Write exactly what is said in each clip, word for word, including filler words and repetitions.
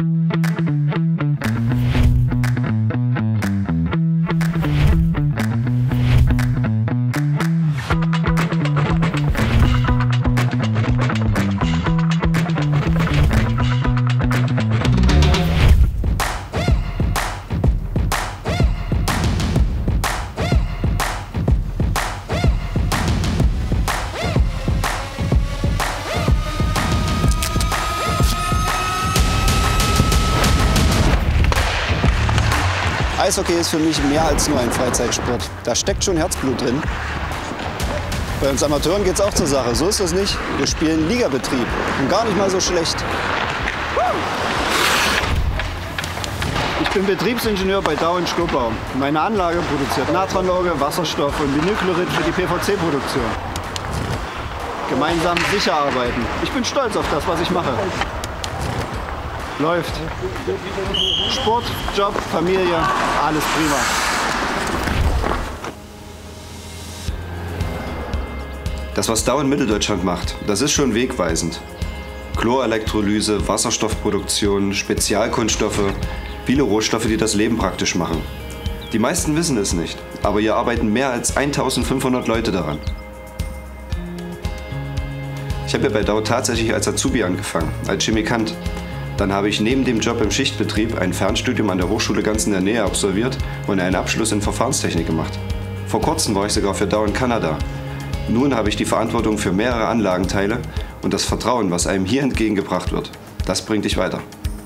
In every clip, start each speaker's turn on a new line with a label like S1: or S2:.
S1: Eishockey ist für mich mehr als nur ein Freizeitsport. Da steckt schon Herzblut drin. Bei uns Amateuren geht es auch zur Sache. So ist das nicht. Wir spielen Ligabetrieb und gar nicht mal so schlecht. Ich bin Betriebsingenieur bei Dow in Schkopau. Meine Anlage produziert Natronlauge, Wasserstoff und Vinylchlorid für die P V C-Produktion. Gemeinsam sicher arbeiten. Ich bin stolz auf das, was ich mache. Läuft. Sport, Job, Familie, alles prima.
S2: Das, was Dow in Mitteldeutschland macht, das ist schon wegweisend. Chlorelektrolyse, Wasserstoffproduktion, Spezialkunststoffe, viele Rohstoffe, die das Leben praktisch machen. Die meisten wissen es nicht, aber hier arbeiten mehr als eintausendfünfhundert Leute daran. Ich habe ja bei Dow tatsächlich als Azubi angefangen, als Chemikant. Dann habe ich neben dem Job im Schichtbetrieb ein Fernstudium an der Hochschule ganz in der Nähe absolviert und einen Abschluss in Verfahrenstechnik gemacht. Vor kurzem war ich sogar für Dow in Kanada. Nun habe ich die Verantwortung für mehrere Anlagenteile und das Vertrauen, was einem hier entgegengebracht wird, das bringt dich weiter.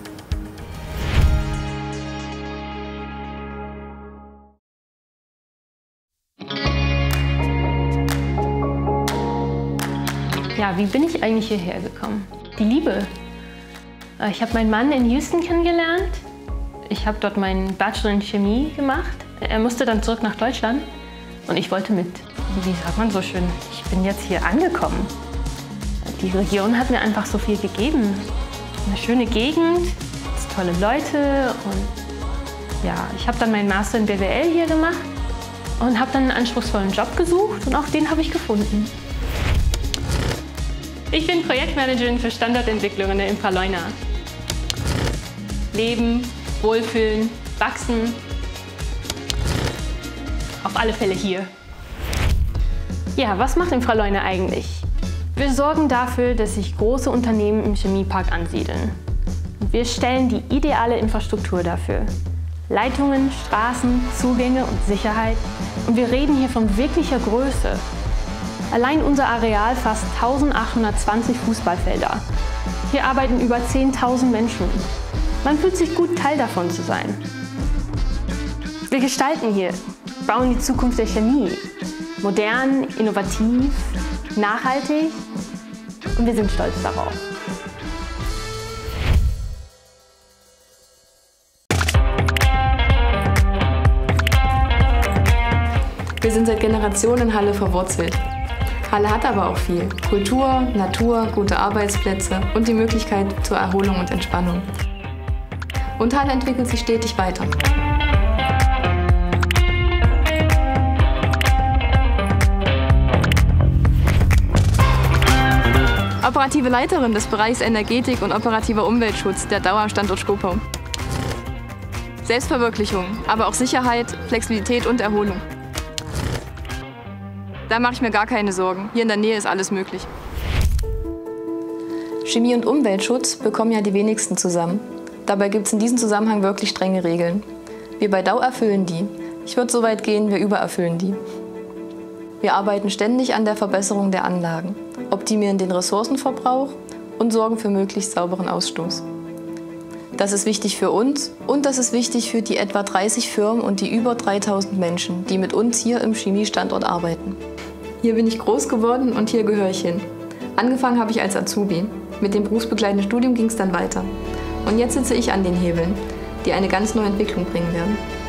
S3: Ja, wie bin ich eigentlich hierher gekommen? Die Liebe. Ich habe meinen Mann in Houston kennengelernt. Ich habe dort meinen Bachelor in Chemie gemacht. Er musste dann zurück nach Deutschland und ich wollte mit. Wie sagt man so schön, ich bin jetzt hier angekommen. Die Region hat mir einfach so viel gegeben. Eine schöne Gegend, tolle Leute und ja, ich habe dann meinen Master in B W L hier gemacht und habe dann einen anspruchsvollen Job gesucht und auch den habe ich gefunden. Ich bin Projektmanagerin für Standortentwicklung in der Infraleuna. Leben, wohlfühlen, wachsen. Auf alle Fälle hier. Ja, was macht Infraleuna eigentlich? Wir sorgen dafür, dass sich große Unternehmen im Chemiepark ansiedeln. Wir stellen die ideale Infrastruktur dafür. Leitungen, Straßen, Zugänge und Sicherheit. Und wir reden hier von wirklicher Größe. Allein unser Areal fasst eintausendachthundertzwanzig Fußballfelder. Hier arbeiten über zehntausend Menschen. Man fühlt sich gut, Teil davon zu sein. Wir gestalten hier, bauen die Zukunft der Chemie. Modern, innovativ, nachhaltig und wir sind stolz darauf.
S4: Wir sind seit Generationen in Halle verwurzelt. Halle hat aber auch viel. Kultur, Natur, gute Arbeitsplätze und die Möglichkeit zur Erholung und Entspannung. Und Halle entwickelt sich stetig weiter. Operative Leiterin des Bereichs Energetik und operativer Umweltschutz der Dow am Standort Schkopau. Selbstverwirklichung, aber auch Sicherheit, Flexibilität und Erholung. Da mache ich mir gar keine Sorgen. Hier in der Nähe ist alles möglich. Chemie und Umweltschutz bekommen ja die wenigsten zusammen. Dabei gibt es in diesem Zusammenhang wirklich strenge Regeln. Wir bei Dow erfüllen die. Ich würde so weit gehen, wir übererfüllen die. Wir arbeiten ständig an der Verbesserung der Anlagen, optimieren den Ressourcenverbrauch und sorgen für möglichst sauberen Ausstoß. Das ist wichtig für uns und das ist wichtig für die etwa dreißig Firmen und die über dreitausend Menschen, die mit uns hier im Chemiestandort arbeiten. Hier bin ich groß geworden und hier gehöre ich hin. Angefangen habe ich als Azubi. Mit dem berufsbegleitenden Studium ging es dann weiter. Und jetzt sitze ich an den Hebeln, die eine ganz neue Entwicklung bringen werden.